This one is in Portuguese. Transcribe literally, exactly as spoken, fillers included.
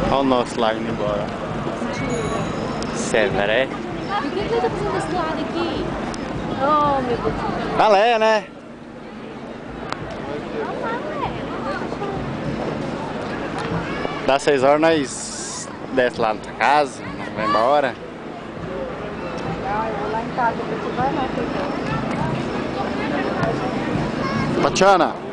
Olha o nosso lá indo embora. Sério, é? E o que ele tá fazendo desse lado aqui? Oh, meu Deus. Valé, né? Dá seis horas, nós desce lá na tua casa, vai embora. Ah, eu vou lá em casa, depois você vai lá pegar. Tatiana!